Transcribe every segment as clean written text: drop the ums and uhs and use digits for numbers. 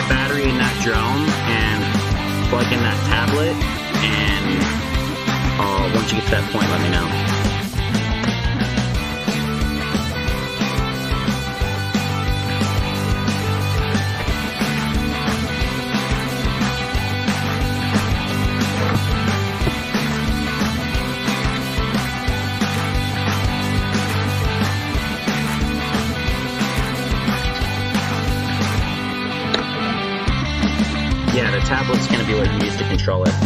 the battery in that drone and plug in that tablet, and once you get to that point, let me know. Yeah, the tablet's going to be what you use to control it.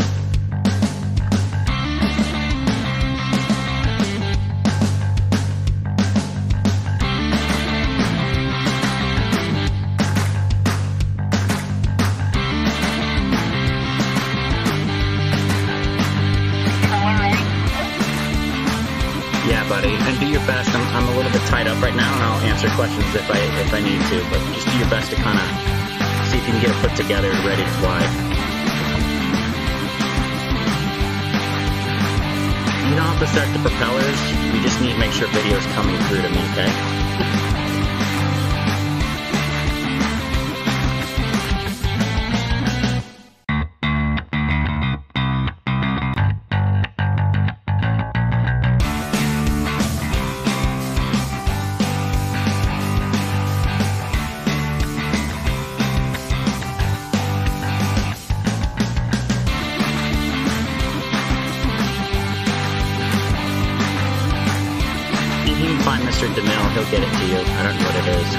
Yeah, buddy, and do your best. I'm a little bit tied up right now, and I'll answer questions if I need to, but just do your best to kind of see if you can get it put together and ready to fly. You don't have to start the propellers, you just need to make sure video's coming through to me, okay? You can find Mr. DeMille, he'll get it to you. I don't know what it is.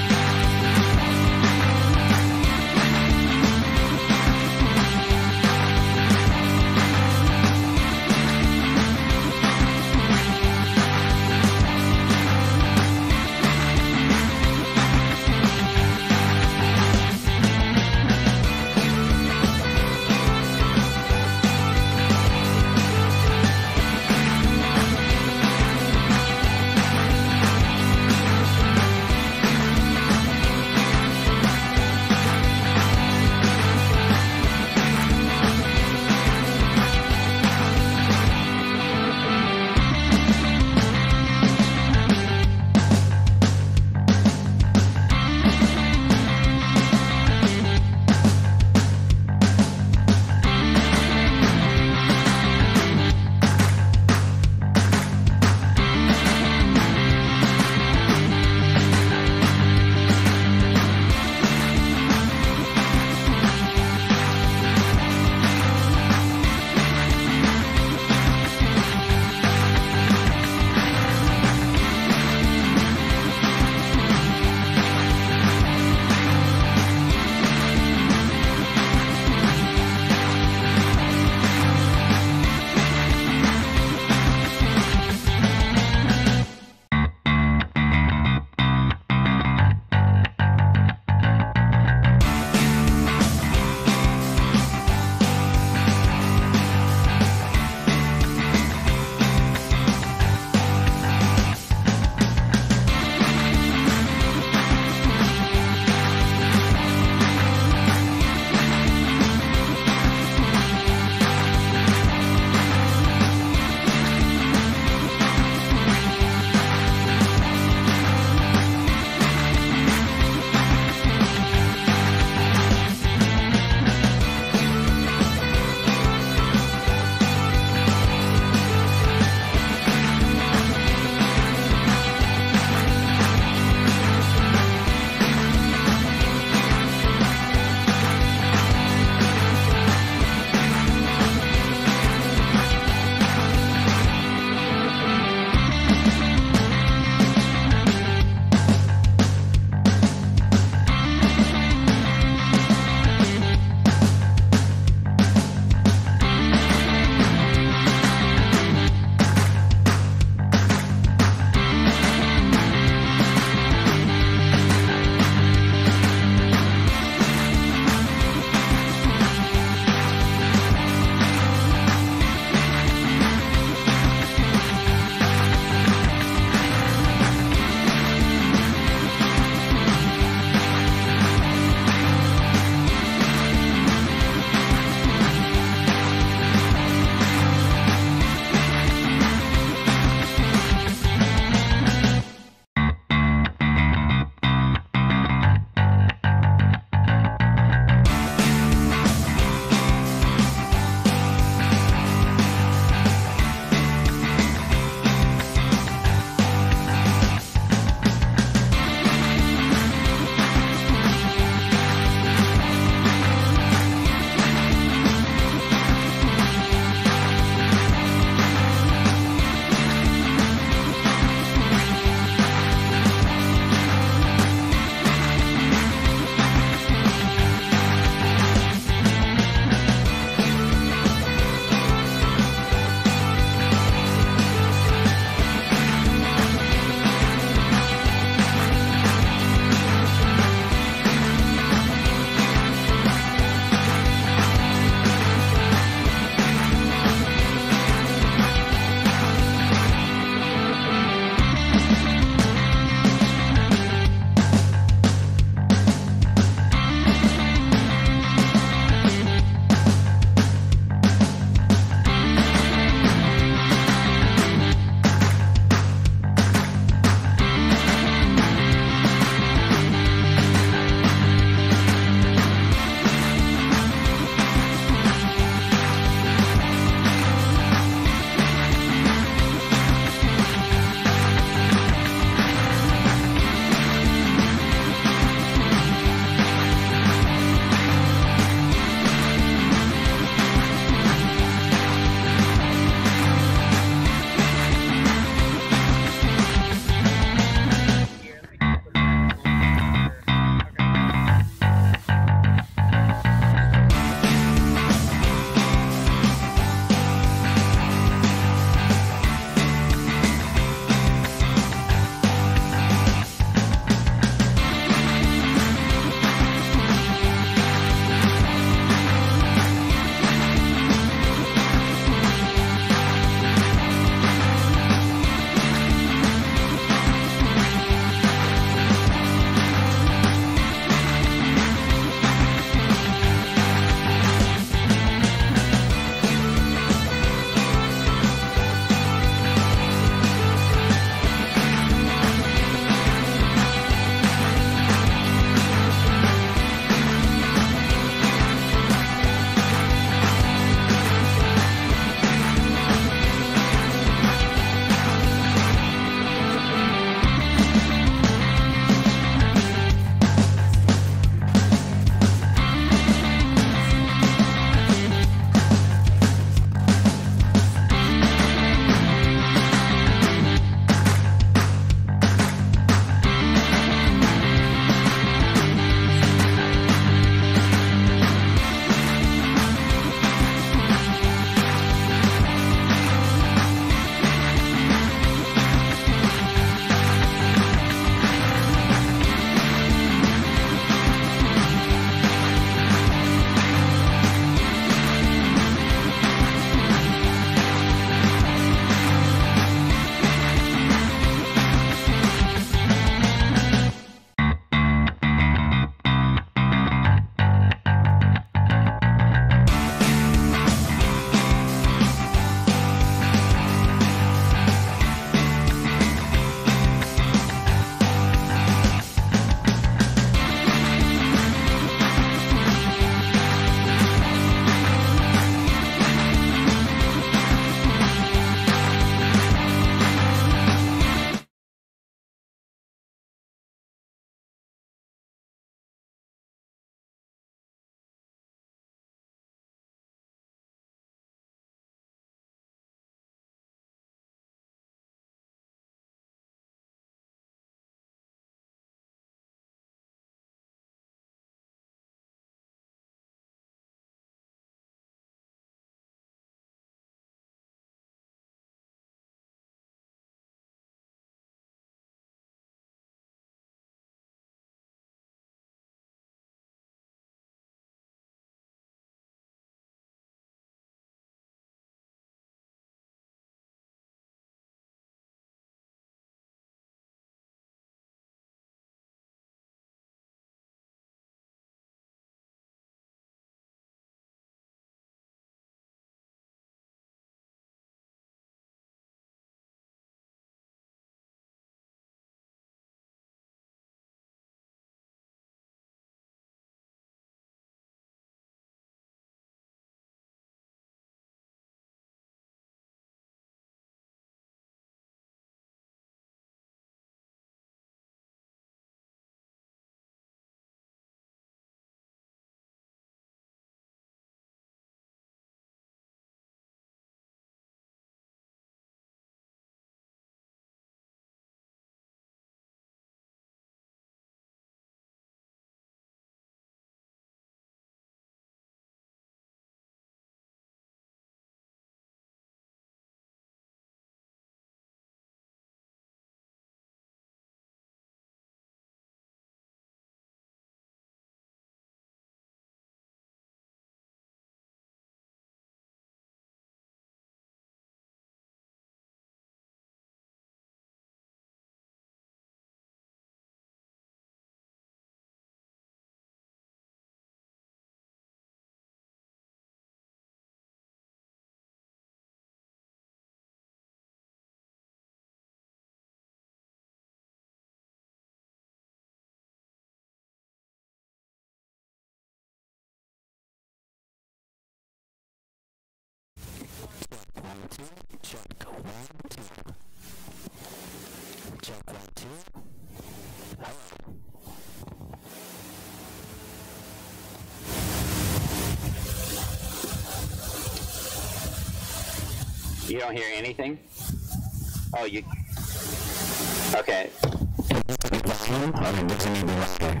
You don't hear anything? Oh, you... Okay. Volume, or does it need to be louder?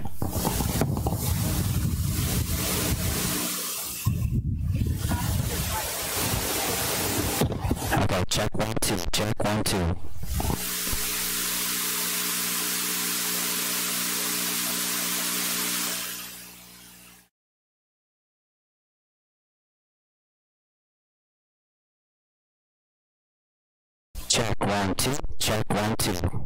Okay, check 1, 2, check 1, 2. Check 1, 2, check 1, 2.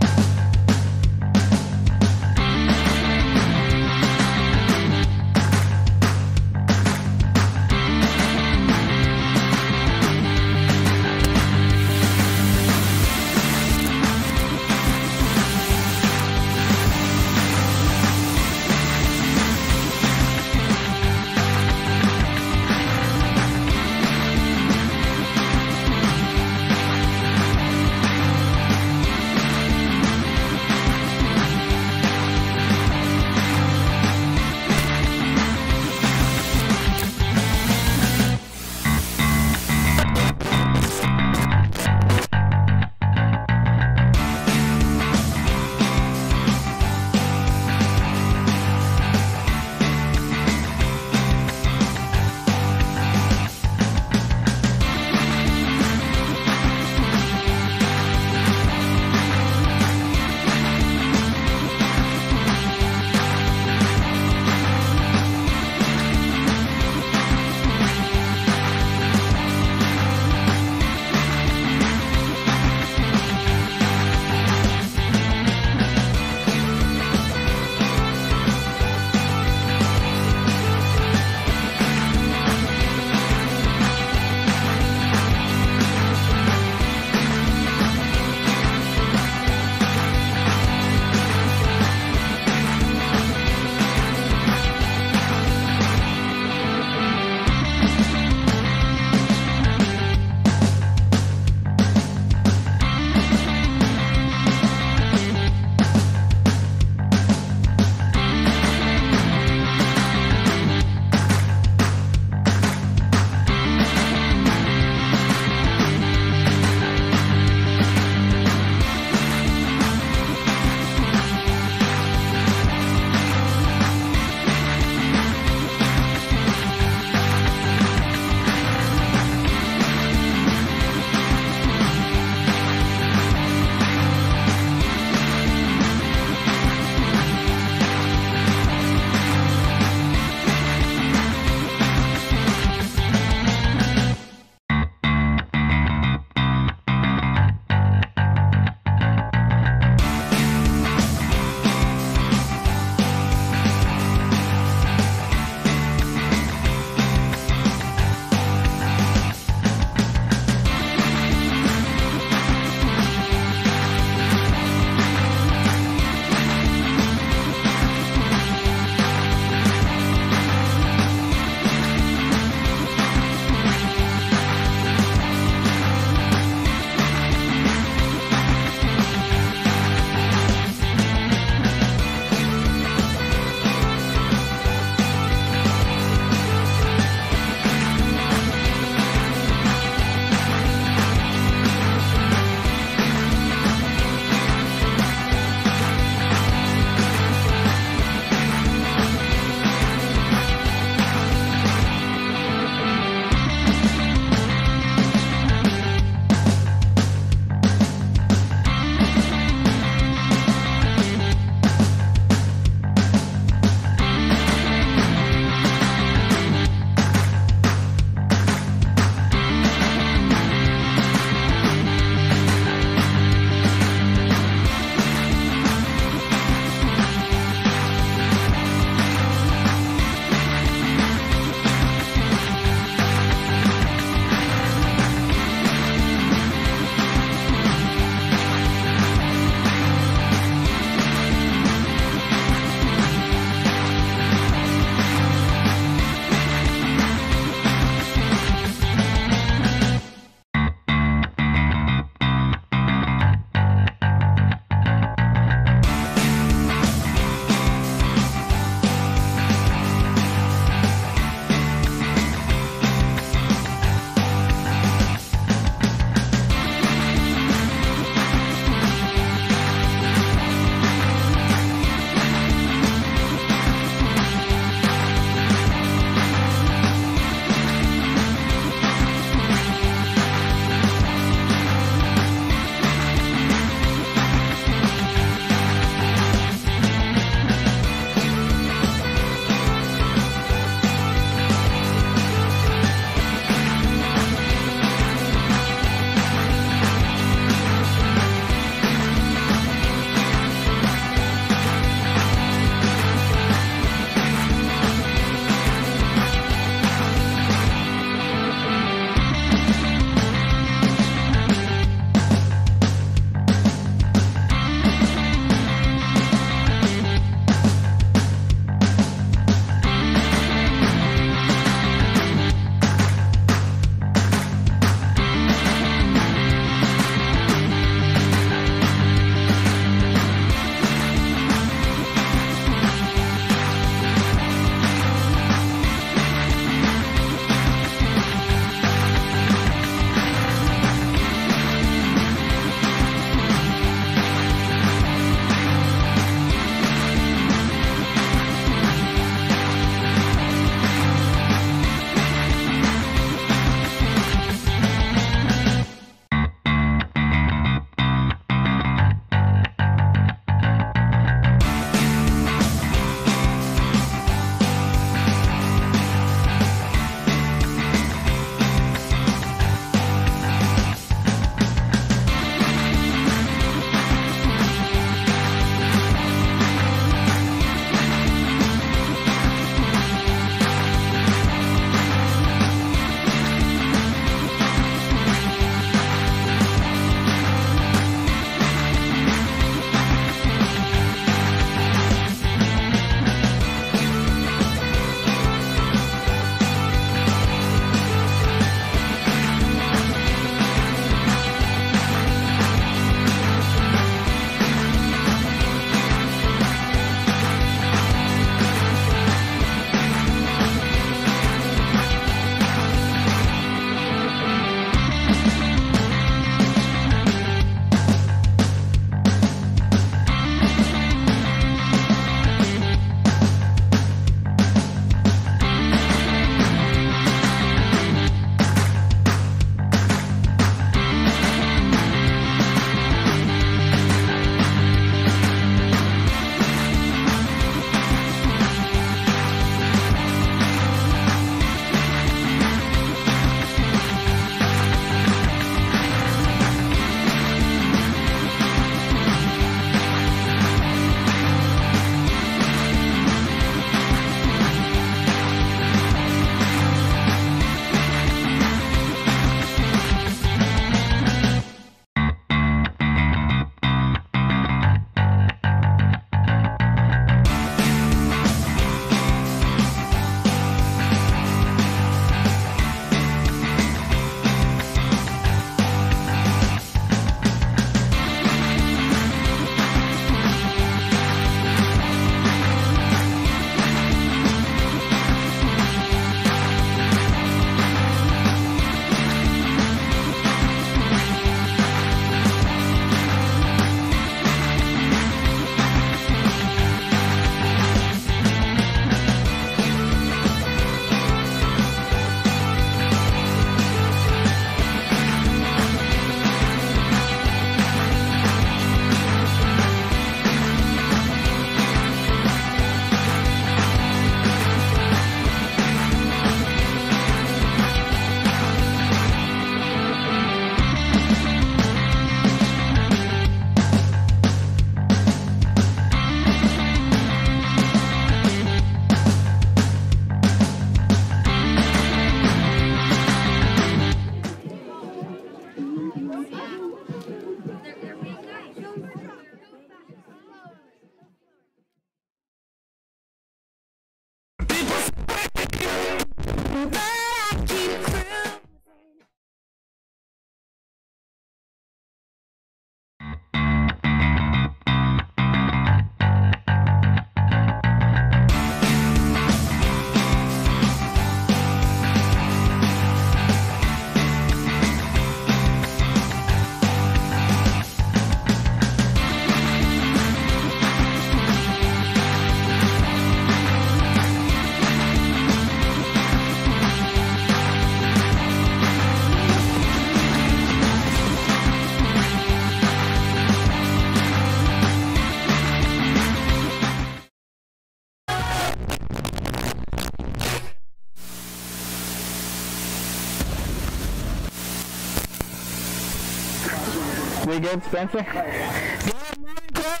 We good, Spencer? Good morning, Quail.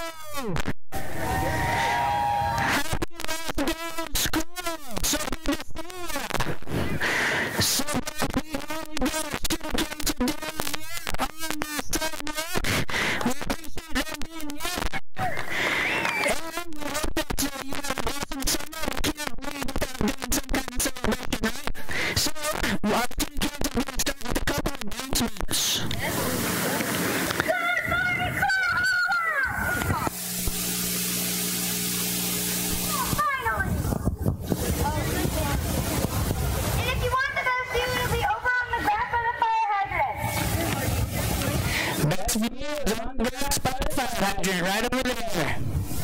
Happy last day of school. So good to see you. So happy only got a student came today here on the sidewalk. We appreciate them being here. And we hope that you have an awesome summer. We can't leave without doing some kind of celebration, right? So, our student kids are going to start with a couple of announcements. Best view is on the grass by the fire hydrant right over there.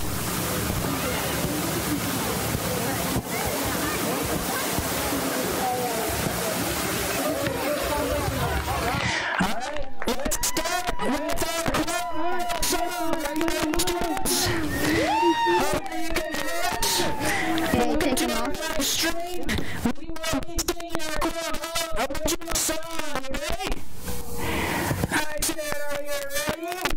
Alright, let's start with our summer regulations. Over you can hands. We'll continue on straight. We will be singing our Quail original song, ready? Alright, so are you ready?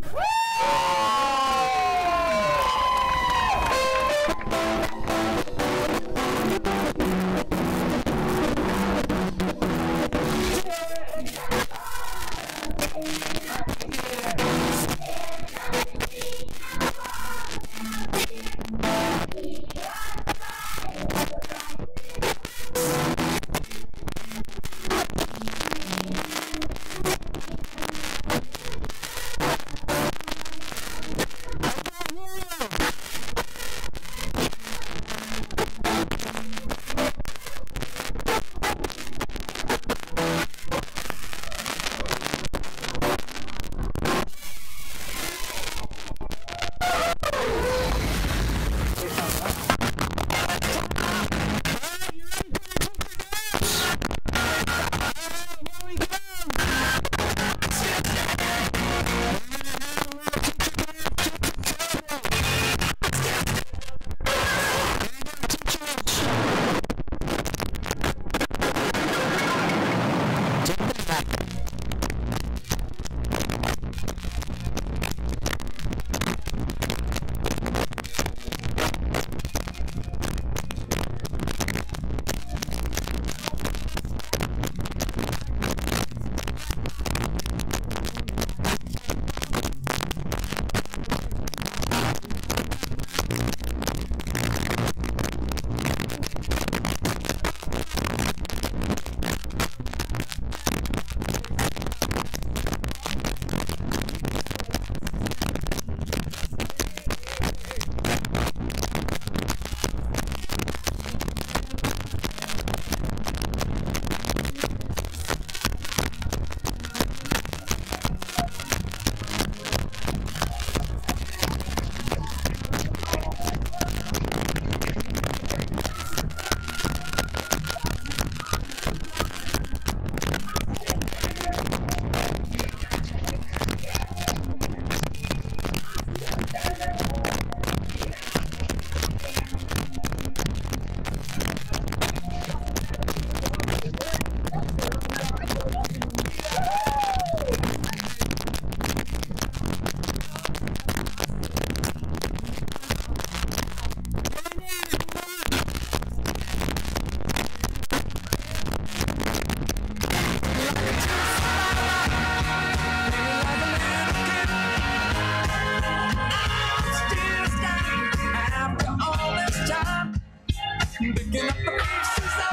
Picking up the pieces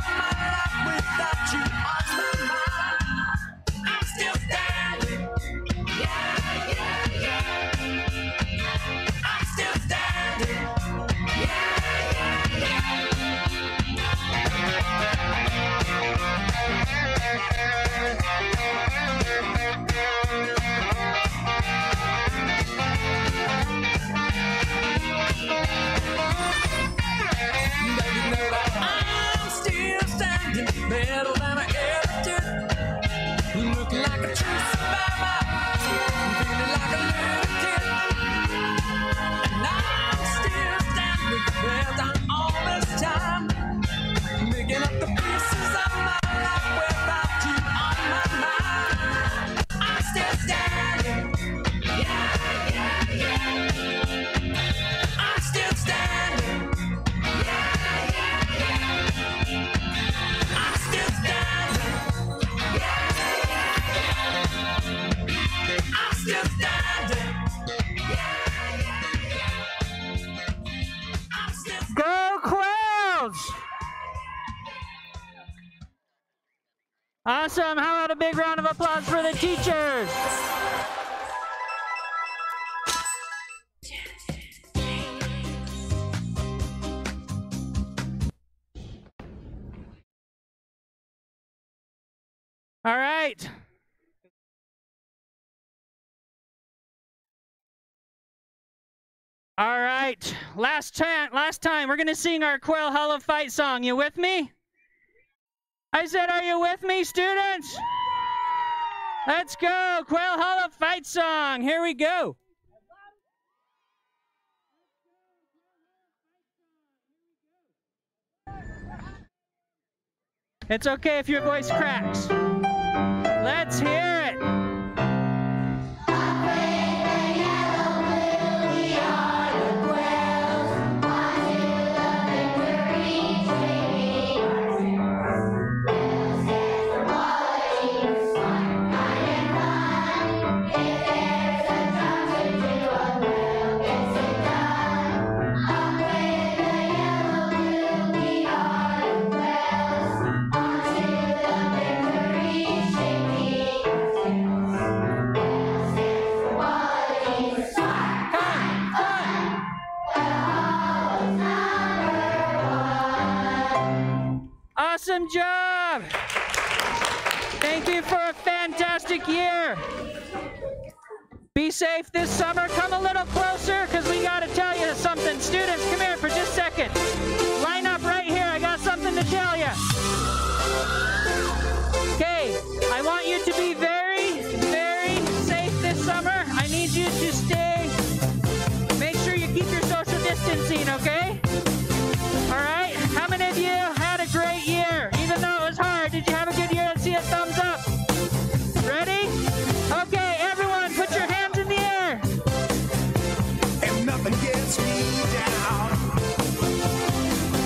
girls. Awesome. How about a big round of applause for the teachers? All right. All right. Last time, we're going to sing our Quail Hall of Fight song. You with me? I said, are you with me, students? Let's go. Quail Hall of Fight song. Here we go. It's okay if your voice cracks. Let's hear it. Awesome job! Thank you for a fantastic year. Be safe this summer. Come a little closer because we got to tell you something. Students, come here for just a second. Line up right here. I got something to tell you. Okay, I want you to be very, very safe this summer. I need you to stay. Make sure you keep your social distancing, okay? All right? How many of you had a great year? Even though it was hard, did you have a good year? Let's see a thumbs up. Ready? Okay, everyone, put your hands in the air. And nothing gets me down.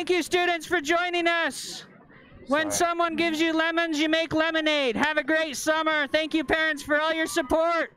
Thank you, students, for joining us. When someone gives you lemons, you make lemonade. Have a great summer. Thank you, parents, for all your support.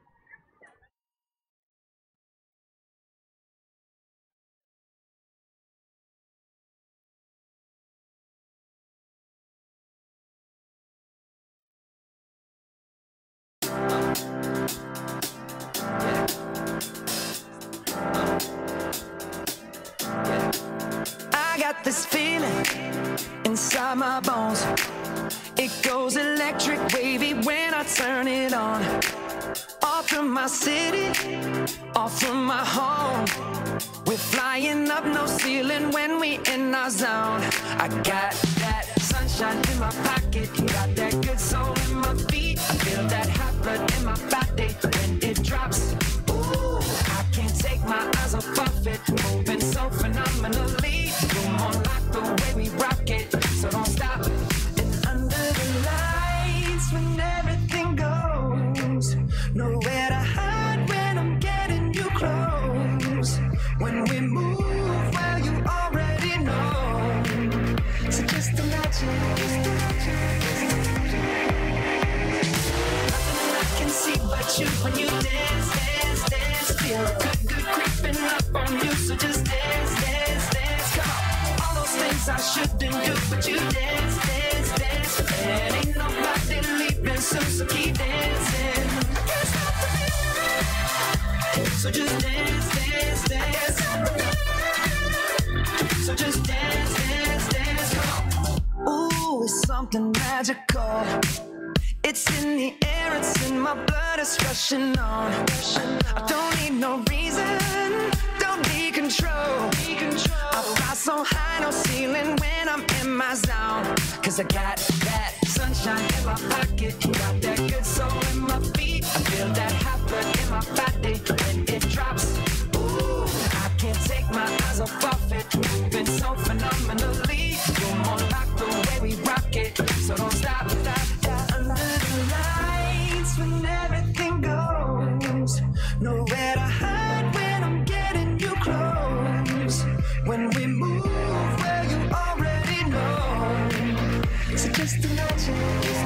I got this feeling inside my bones. It goes electric wavy when I turn it on. Off from my city, off from my home. We're flying up no ceiling when we in our zone. I got that sunshine in my pocket, got that good soul in my feet. I feel that hot blood in my body when it drops. Ooh, I can't take my eyes off of it, moving so phenomenally. You're more like the way we rock it, so don't stop. And under the lights when everything goes, nowhere to hide when I'm getting you close. When we move, well, you already know. So just imagine, nothing I can see but you when you dance, dance, dance. Feel good creeping up on you, so just dance, dance, dance. Come on, all those things I shouldn't do, but you dance, dance, dance. And ain't nobody leaving soon, so keep dancing. Can't stop the feeling. So just dance, dance, dance. So just dance, dance, dance. Come on. Ooh, it's something magical. It's in the air, it's in my blood, it's rushing on. I don't need no reason, don't need control. I fly so high, no ceiling when I'm in my zone. Cause I got that sunshine in my pocket, got that good soul in my feet. I feel that hot blood in my body when it drops. Ooh, I can't take my eyes off of it, moving so phenomenally. You're more like the way we rock it, so don't stop, stop, stop. Under the lights when everything goes, nowhere to hide when I'm getting you close. When we move, well, you already know. So just imagine,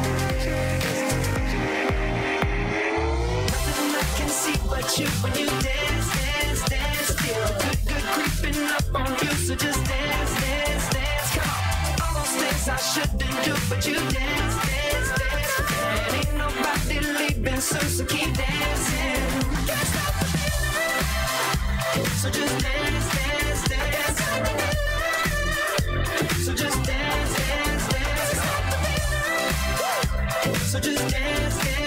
nothing I can see but you when you dance, dance, dance. Feel good creeping up on you, so just dance, dance, dance. Come on, all those things I shouldn't do, but you dance, dance, dance. And ain't nobody leaving soon, so keep dancing. Can't stop the feeling. So just dance, dance, dance. So just dance, dance, dance. So just dance, dance.